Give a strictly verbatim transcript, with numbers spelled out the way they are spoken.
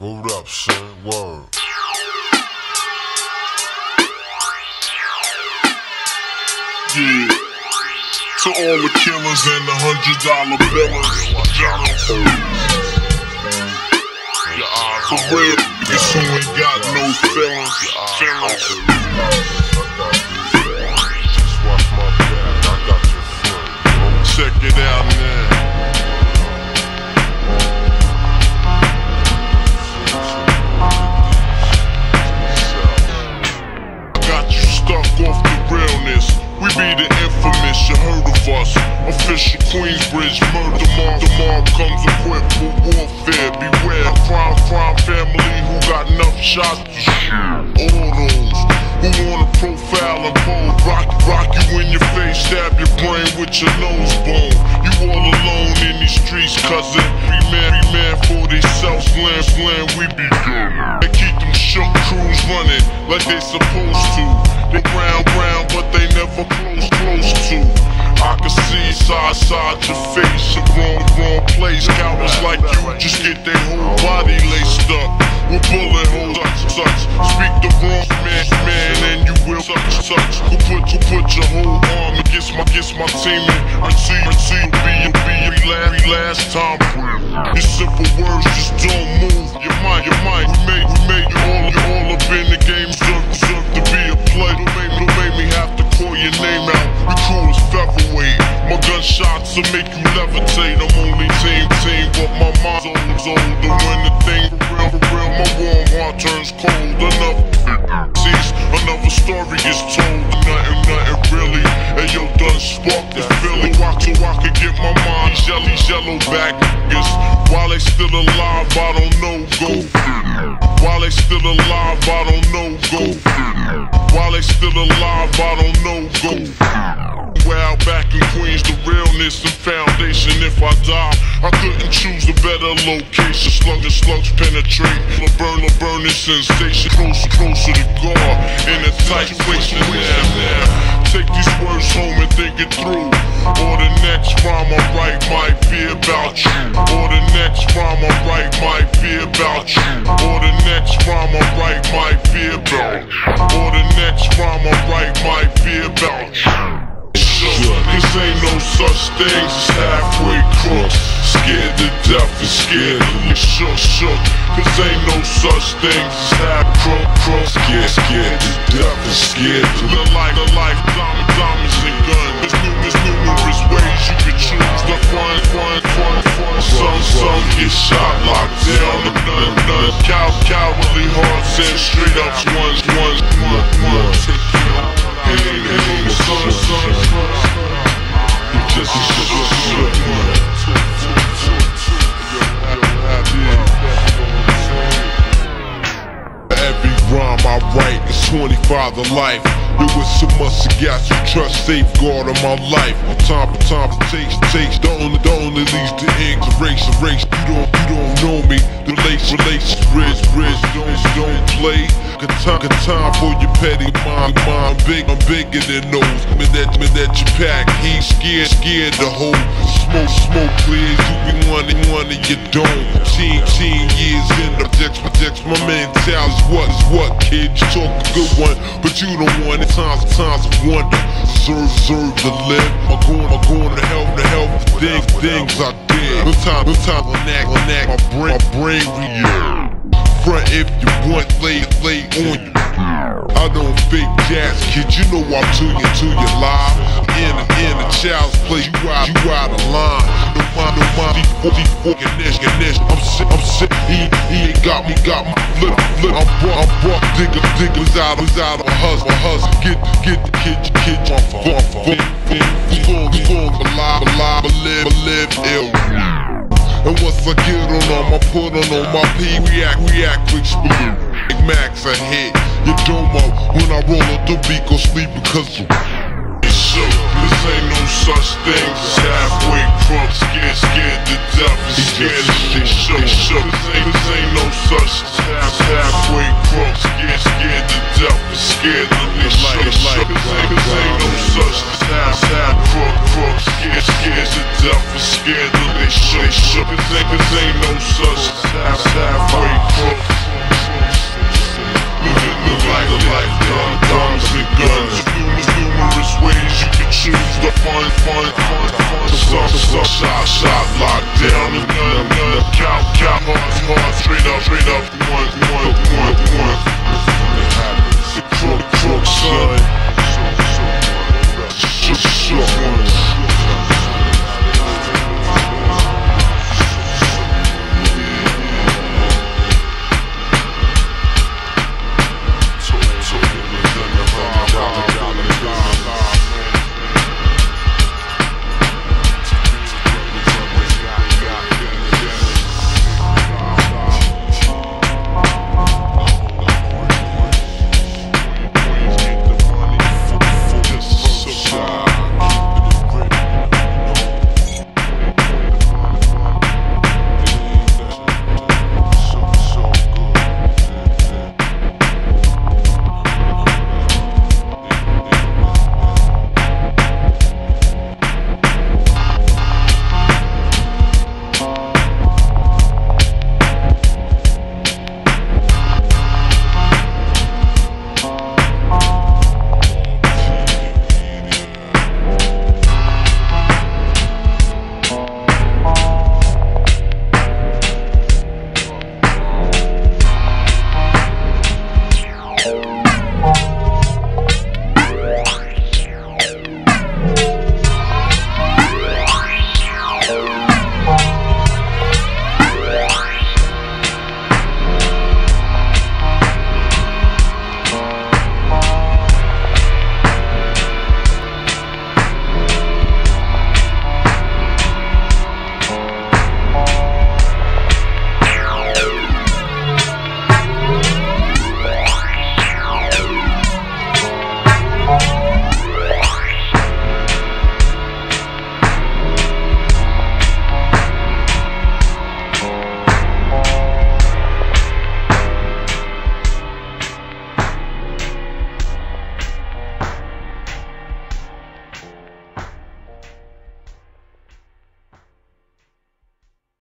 Moved up, son. Word. Yeah. To all the killers and the hundred dollar billers, for real, niggas who ain't got no feelings. Feelings. Just watch my back. I got your front. Check it out now. Got you stuck off the realness. We be the infamous, you heard of us. Official Queensbridge murder mark. The mark comes equipped for warfare. Beware, crime, crime family who got enough shots to shoot. All those who wanna profile and pose. Rock, rock you in your face, stab your brain with your nose bone. You all alone in these streets, cousin. Every man, every man for theyself, slam, slam, we be good. They keep them shook crews running like they supposed to. They round, round, but they never close, close to. I can see side, side your face, the wrong, wrong place. Cowards like you just get their whole body laced up with bullet holes, such, such. Speak the wrong man, man, and you will such, such. Who put, who put your whole arm against my, against my team and I see, I see you be, you be, you last, last time. These simple words just don't move. Your mind, your mind, we made, we made you all, you all up in the game. Deserve, deserve to be a play. Don't make, don't make me have to call your name out. We cool as featherweight. My gunshots will make you levitate. I'm only team, team, but my mind's always older. When the thing for real, for real, my warm heart turns cold. Enough sees, another story is told. Nothing, nothing really. And yo, done sparked the feeling. Walk so I can get my mind. These yellow, yellow back niggas. While they still alive, I don't know, go. While they still alive, I don't know, go. While they still alive, I don't know, go. Well, back in Queens, the realness and foundation. If I die, I couldn't choose a better location. Slugs and slugs penetrate, a burn, a burning sensation. Closer, closer to God, in a tight place. Now, now, take these words home and think it through. Or the next rhyme I write might be about you. Or the next rhyme I write might be about you. Or the next rhyme I write might be about you. Or the next rhyme I write might be about you. This ain't no such thing as halfway crooks. Scared to death and scared to look shook, shook. This ain't no such thing as half crook, crook. Scared, scared to death and scared to look like a life, diamond, diamonds and guns. There's numerous, numerous ways you can choose to run, run, run, run. Some, some get shot, locked down, and none, none. Cow, cowardly hearts and straight up ones, ones, one, one. Take you out. Hey, hey, son, son, son. Just a shit, every rhyme I write is twenty-five to life. It was so much to got you trust, safeguard of my life. Time for time for takes, takes. The only, the only leads to ink, erase, erase. You don't, you don't know me. Relation, relation, bridge, bridge. Don't, don't play. Good time, good time for your petty mind, mind. Big, I'm bigger than those. Me that, me that you pack. He scared, scared the whole. Smoke, smoke clears. You be one and one and you don't. Teen, teen years in the projects, projects. My mentality's what is what, kid. You talk a good one, but you don't want it. Times, times of wonder. Deserve, deserve to live. I'm going, I'm going to help, to help the things, things I did. No time, no time on that, on that. My brain, my brain real. Front if you want, lay, lay on you. I don't fake jazz, kid. You know I'm to you, to you live. In a, in a child's play, you out, you out of line. No mind, no mind. He fucking this, and this. I'm sick, I'm sick. He, he ain't got me, got my flip, flip. I'm broke, I'm broke. Digger, digger. Was out, was out of a hustle, a hustle. Get, get the kid, kid. My phone, my phone. Phone, phone, alive, alive, live, live ill. And once I get on them, I put on on my P. React, react, quick split. Big Max, I hit your dome up when I roll up the beat, go sleep because it's shook. This ain't no such thing as halfway crunk. Scared, scared to death and scared to shit shook, shook. This ain't, this ain't no such as halfway crunk. Scared, scared to death and scared to shit shook. This ain't, this ain't no such as half crook, crook. Scared, scared to death and scared to shit shook. This ain't, this ain't no such as halfway crunk. Living the life, the life, gun, diamonds and guns. Numerous, numerous ways you can choose to find, find, find, find. Some, some, shot, shot.